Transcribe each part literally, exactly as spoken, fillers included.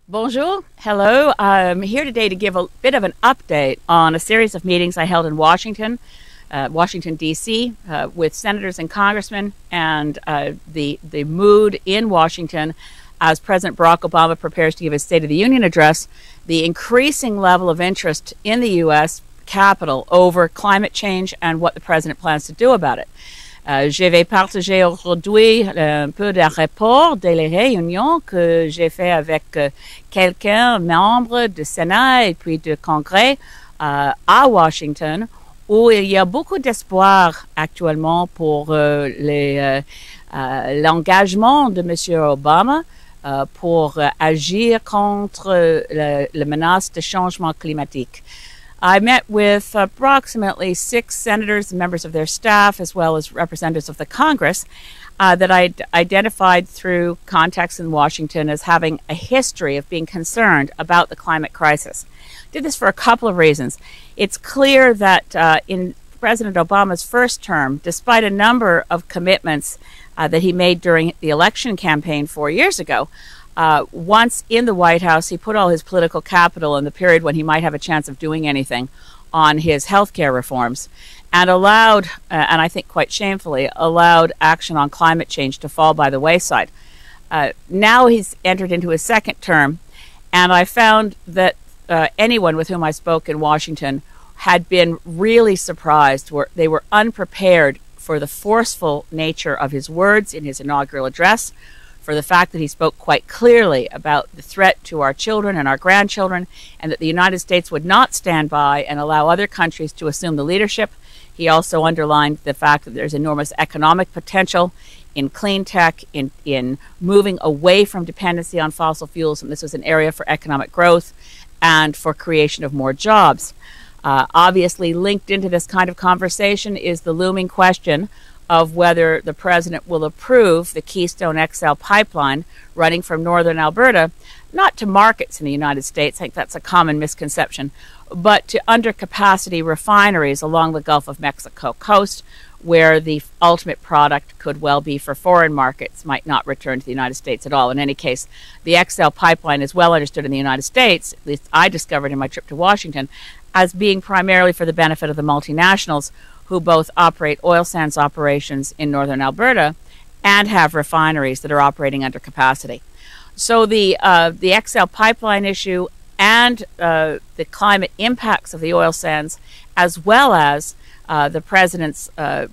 Bonjour. Hello. I'm here today to give a bit of an update on a series of meetings I held in Washington, uh, Washington, D C, uh, with senators and congressmen, and uh, the, the mood in Washington as President Barack Obama prepares to give his State of the Union address, the increasing level of interest in the U S Capitol over climate change and what the president plans to do about it. Euh, je vais partager aujourd'hui un peu d'un rapport de les réunions que j'ai fait avec euh, quelqu'un, membre du Sénat et puis du Congrès euh, à Washington, où il y a beaucoup d'espoir actuellement pour euh, les, euh, euh, l'engagement de M. Obama euh, pour euh, agir contre la, la menace de changement climatique. I met with approximately six senators and members of their staff, as well as representatives of the Congress, uh, that I identified through contacts in Washington as having a history of being concerned about the climate crisis. Did this for a couple of reasons. It's clear that uh, in President Obama's first term, despite a number of commitments uh, that he made during the election campaign four years ago, Uh, once in the White House, he put all his political capital in the period when he might have a chance of doing anything on his health care reforms, and allowed, uh, and I think quite shamefully, allowed action on climate change to fall by the wayside. Uh, now he's entered into his second term, and I found that uh, anyone with whom I spoke in Washington had been really surprised. Were, they were unprepared for the forceful nature of his words in his inaugural address, for the fact that he spoke quite clearly about the threat to our children and our grandchildren, and that the United States would not stand by and allow other countries to assume the leadership. He also underlined the fact that there's enormous economic potential in clean tech, in, in moving away from dependency on fossil fuels, and this was an area for economic growth and for creation of more jobs. Uh, obviously linked into this kind of conversation is the looming question of whether the president will approve the Keystone X L pipeline running from northern Alberta, not to markets in the United States, I think that's a common misconception, but to undercapacity refineries along the Gulf of Mexico coast, where the ultimate product could well be for foreign markets, might not return to the United States at all. In any case, the X L pipeline is well understood in the United States, at least I discovered in my trip to Washington, as being primarily for the benefit of the multinationals who both operate oil sands operations in northern Alberta and have refineries that are operating under capacity. So the uh, the X L pipeline issue and uh, the climate impacts of the oil sands, as well as uh, the president's uh,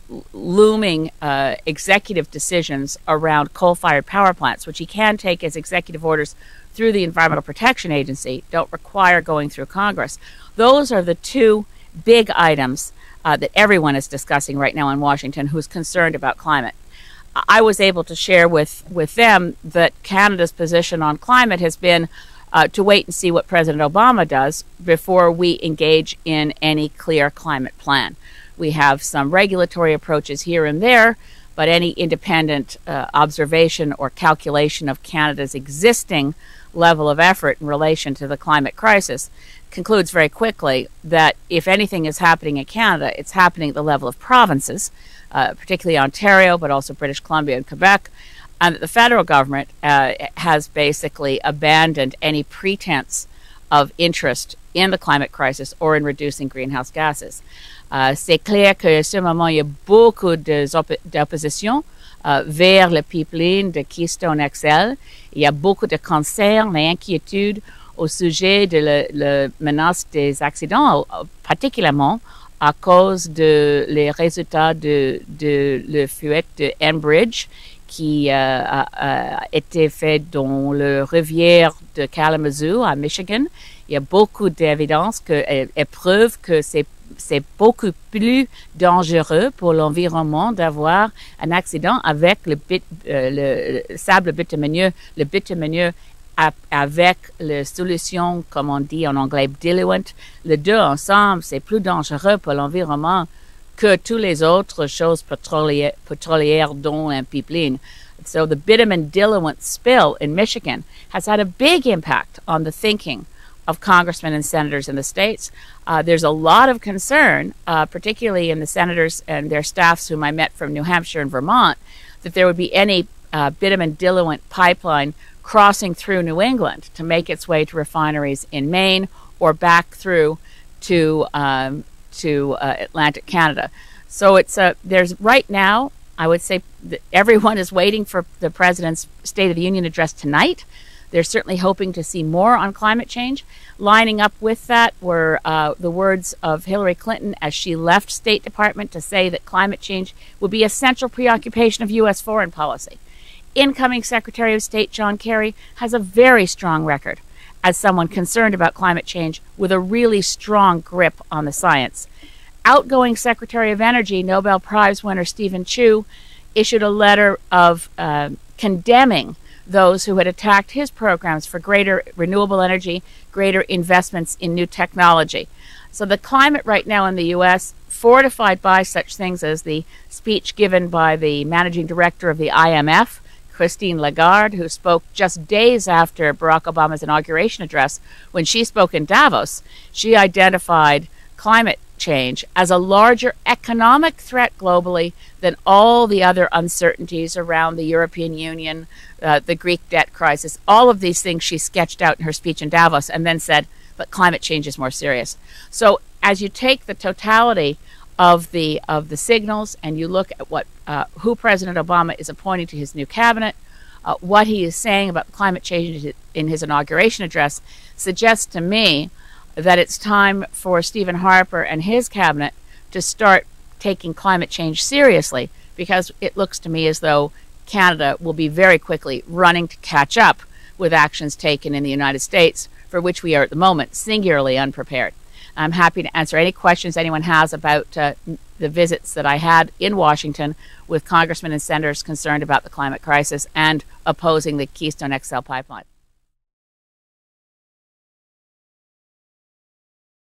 looming uh, executive decisions around coal-fired power plants, which he can take as executive orders through the Environmental Protection Agency, don't require going through Congress. Those are the two big items Uh, that everyone is discussing right now in Washington who's concerned about climate. I was able to share with, with them that Canada's position on climate has been uh, to wait and see what President Obama does before we engage in any clear climate plan. We have some regulatory approaches here and there, but any independent uh, observation or calculation of Canada's existing level of effort in relation to the climate crisis concludes very quickly that if anything is happening in Canada, it's happening at the level of provinces, uh, particularly Ontario, but also British Columbia and Quebec, and that the federal government uh, has basically abandoned any pretense of interest in the climate crisis or in reducing greenhouse gases. Uh, c'est clair qu'à ce moment, il y a beaucoup d'opposition euh, vers le pipeline de Keystone X L. Il y a beaucoup de concerns et inquiétudes au sujet de la, la menace des accidents, particulièrement à cause de les résultats de, de la fuite de Enbridge qui euh, a, a été fait dans le rivière de Kalamazoo à Michigan. Il y a beaucoup d'évidence que, et, et preuves que c'est c'est beaucoup plus dangereux pour l'environnement d'avoir un accident avec le, bit, euh, le sable bitumineux, le bitumineux avec la solution, comme on dit en anglais, diluent. Les deux ensemble, c'est plus dangereux pour l'environnement que toutes les autres choses pétrolières, pétrolières dont un pipeline. So the bitumen diluent spill in Michigan has had a big impact on the thinking of congressmen and senators in the states. Uh, there's a lot of concern, uh, particularly in the senators and their staffs whom I met from New Hampshire and Vermont, that there would be any uh, bitumen diluent pipeline crossing through New England to make its way to refineries in Maine or back through to um, to uh, Atlantic Canada. So it's uh, there's right now, I would say that everyone is waiting for the President's State of the Union address tonight. They're certainly hoping to see more on climate change. Lining up with that were uh, the words of Hillary Clinton as she left State Department to say that climate change would be a central preoccupation of U S foreign policy. Incoming Secretary of State John Kerry has a very strong record as someone concerned about climate change with a really strong grip on the science. Outgoing Secretary of Energy, Nobel Prize winner Stephen Chu, issued a letter of uh, condemning those who had attacked his programs for greater renewable energy, greater investments in new technology. So the climate right now in the U S, fortified by such things as the speech given by the managing director of the I M F, Christine Lagarde, who spoke just days after Barack Obama's inauguration address. When she spoke in Davos, she identified climate change as a larger economic threat globally than all the other uncertainties around the European Union, uh, the Greek debt crisis, all of these things she sketched out in her speech in Davos, and then said, but climate change is more serious. So as you take the totality of the of the signals and you look at what uh, who President Obama is appointing to his new cabinet, uh, what he is saying about climate change in his inauguration address, suggests to me that it's time for Stephen Harper and his cabinet to start taking climate change seriously, because it looks to me as though Canada will be very quickly running to catch up with actions taken in the United States, for which we are at the moment singularly unprepared. I'm happy to answer any questions anyone has about uh, the visits that I had in Washington with congressmen and senators concerned about the climate crisis and opposing the Keystone X L pipeline.